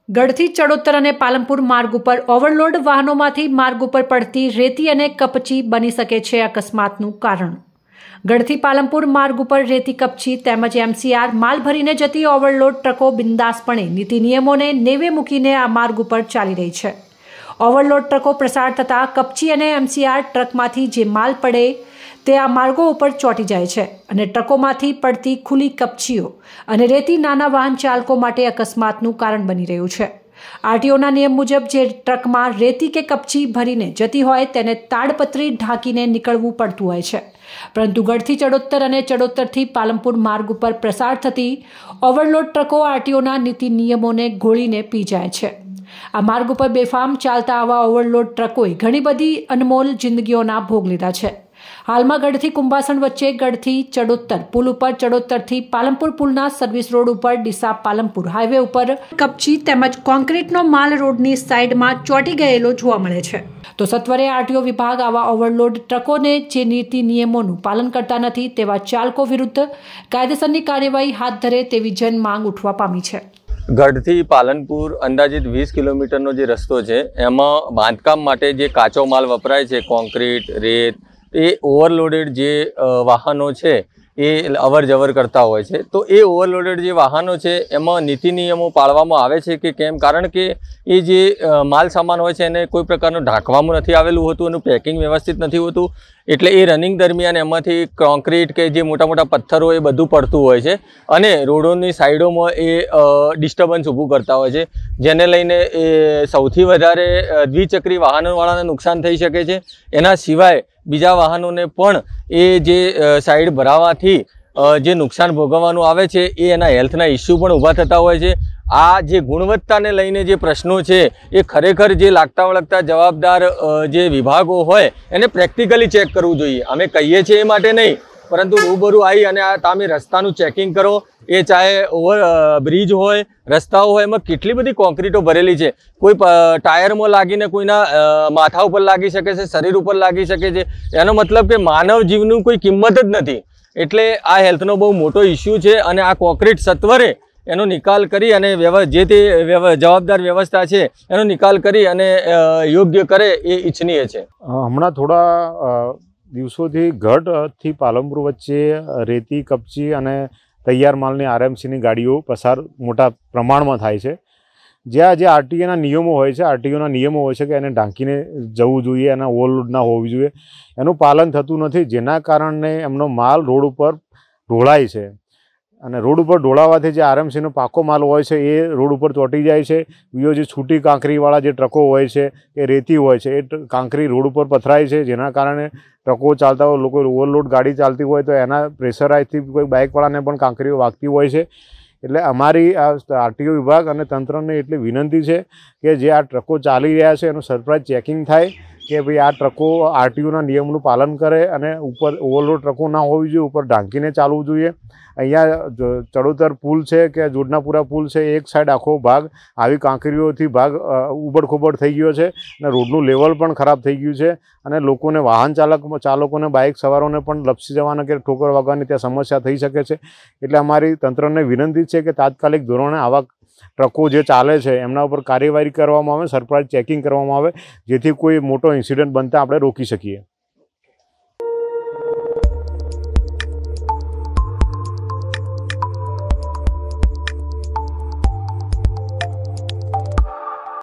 ગઢથી ચડોતર અને પાલનપુર માર્ગ ઉપર ઓવરલોડ વાહનોમાંથી માર્ગ ઉપર પડતી રેતી અને કપચી બની શકે છે અકસ્માતનું કારણ। ગઢથી પાલનપુર માર્ગ ઉપર રેતી કપચી તેમજ એમસીઆર માલ ભરીને જતી ઓવરલોડ ટ્રકો બિંદાસપણે નીતિ નિયમોને નેવે મૂકીને આ માર્ગ ઉપર ચાલી રહી છે। ઓવરલોડ ટ્રકો પ્રસાર થતાં કપચી અને એમસીઆર ટ્રકમાંથી જે માલ પડે તે આ માર્ગો ઉપર ચોંટી જાય છે અને ટ્રકોમાંથી પડતી ખુલ્લી કપચીઓ અને રેતી નાના વાહન ચાલકો માટે અકસ્માતનું કારણ બની રહ્યું છે। આરટીઓના નિયમ મુજબ જે ટ્રકમાં રેતી કે કપચી ભરીને જતી હોય તેને તાડપત્રી ઢાંકીને નીકળવું પડતું હોય છે, પરંતુ ગઢથી ચડોતર અને ચડોતરથી પાલનપુર માર્ગ ઉપર પ્રસાર થતી ઓવરલોડ ટ્રકો આરટીઓના નીતિ નિયમોને ગોળીને પી જાય છે। આ માર્ગ ઉપર બેફામ ચાલતા આવા ઓવરલોડ ટ્રકોએ ઘણી બધી અનમોલ જિંદગીઓના ભોગ લીધા છે। હાલમાં ગઢથી કુંભાસણ વચ્ચે ગઢથી ચડોતર પુલ ઉપર ચડોતરથી પાલનપુર પુલના સર્વિસ રોડ ઉપર ડીસા પાલનપુર હાઈવે ઉપર કપચી તેમજ કોન્ક્રીટનો માલ રોડની સાઈડમાં ચોંટી ગયેલો જોવા મળે છે। તો સત્વરે આરટીઓ વિભાગ આવા ઓવરલોડ ટ્રકોને જે નીતિ નિયમોનું પાલન કરતા નથી તેવા ચાલકો વિરુદ્ધ કાયદેસરની કાર્યવાહી હાથ ધરે તેવી જન માંગ ઉઠવા પામી છે। ગઢથી પાલનપુર અંદાજિત 20 કિલોમીટરનો જે રસ્તો છે એમાં બાંધકામ માટે જે કાચો માલ વપરાય છે, કોન્ક્રીટ, રેત, એ ઓવરલોડેડ જે વાહનો છે એ અવર જવર કરતા હોય છે। તો એ ઓવરલોડેડ જે વાહનો છે એમાં નીતિ નિયમો પાળવામાં આવે છે કે કેમ? કારણ કે એ જે માલ સામાન હોય છે એને કોઈ પ્રકારનું ઢાંકવામાં નથી આવેલું હોતું, એનું પેકિંગ વ્યવસ્થિત નથી હોતું, એટલે એ રનિંગ દરમિયાન એમાંથી કોન્ક્રીટ કે જે મોટા મોટા પથ્થરો એ બધું પડતું હોય છે અને રોડોની સાઈડોમાં એ ડિસ્ટર્બન્સ ઊભું કરતા હોય છે, જેને લઈને એ સૌથી વધારે દ્વિચક્રી વાહનોવાળાને નુકસાન થઈ શકે છે। એના સિવાય બીજા વાહનોને પણ એ જે સાઈડ ભરાવાથી જે નુકસાન ભોગવવાનું આવે છે એ એના હેલ્થના ઇસ્યુ પણ ઊભા થતા હોય છે। આ જે ગુણવત્તાને લઈને જે પ્રશ્નો છે એ ખરેખર જે લાગતા વળગતા જવાબદાર જે વિભાગો હોય એને પ્રેક્ટિકલી ચેક કરવું જોઈએ। અમે કહીએ છીએ એ માટે નહીં, પરંતુ રૂબરૂ આવી અને આ તમે રસ્તાનું ચેકિંગ કરો। એ ચાહે ઓવર બ્રિજ હોય, રસ્તાઓ હોય, એમાં કેટલી બધી કોન્ક્રીટો ભરેલી છે, કોઈ ટાયરમાં લાગીને કોઈના માથા ઉપર લાગી શકે છે, શરીર ઉપર લાગી શકે છે। એનો મતલબ કે માનવ જીવનું કોઈ કિંમત જ નથી। એટલે આ હેલ્થનો બહુ મોટો ઇસ્યુ છે અને આ કોન્ક્રીટ સત્વરે એનો નિકાલ કરી અને જે તે જવાબદાર વ્યવસ્થા છે એનો નિકાલ કરી અને યોગ્ય કરે એ ઈચ્છનીય છે। હમણાં થોડા દિવસોથી ગઢથી પાલનપુર વચ્ચે રેતી, કપચી અને તૈયાર માલની આરએમસીની ગાડીઓ પસાર મોટા પ્રમાણમાં થાય છે। જ્યાં જે આરટીઓના નિયમો હોય છે, આરટીઓના નિયમો હોય છે કે એને ઢાંકીને જવું જોઈએ, એના ઓવરલોડ ના હોવી જોઈએ, એનું પાલન થતું નથી, જેના કારણે એમનો માલ રોડ ઉપર ઢોળાય છે અને રોડ ઉપર ઢોળાવાથી જે આરએમસીનો પાકો માલ હોય છે એ રોડ ઉપર ચોંટી જાય છે। બીજો જે છૂટી કાંકરીવાળા જે ટ્રકો હોય છે કે રેતી હોય છે એ કાંકરી રોડ ઉપર પથરાય છે, જેના કારણે ટ્રકો ચાલતા હોય, લોકો ઓવરલોડ ગાડી ચાલતી હોય તો એના પ્રેશરાઇઝથી કોઈ બાઇકવાળાને પણ કાંકરીઓ વાગતી હોય છે। એટલે અમારી આ આરટીઓ વિભાગ અને તંત્રને એટલી વિનંતી છે કે જે આ ટ્રકો ચાલી રહ્યા છે એનું સરપ્રાઇઝ ચેકિંગ થાય કે ભાઈ આ ટ્રકો આરટીઓના નિયમનું પાલન કરે અને ઉપર ઓવરલોડ ટ્રકો ના હોવી જોઈએ, ઉપર ઢાંકીને ચાલવું જોઈએ। અહીંયા ચડોતર પુલ છે કે જોડનાપુરા પુલ છે, એક સાઈડ આખો ભાગ આવી કાંકરીઓથી ભાગ ઉબડ-ખોબડ થઈ ગયો છે અને રોડનું લેવલ પણ ખરાબ થઈ ગયું છે અને લોકોને ચાલકોને બાઇક સવારોને પણ લપસી જવાના કે ઠોકર વાગવાની ત્યાં સમસ્યા થઈ શકે છે। એટલે અમારી તંત્રને વિનંતી છે કે તાત્કાલિક ધોરણે આવા ટ્રકો જે ચાલે છે એમના ઉપર કાર્યવાહી કરવામાં આવે, સરપ્રાઇઝ ચેકિંગ કરવામાં આવે, જેથી કોઈ મોટો ઇન્સિડન્ટ બનતા આપણે રોકી શકીએ।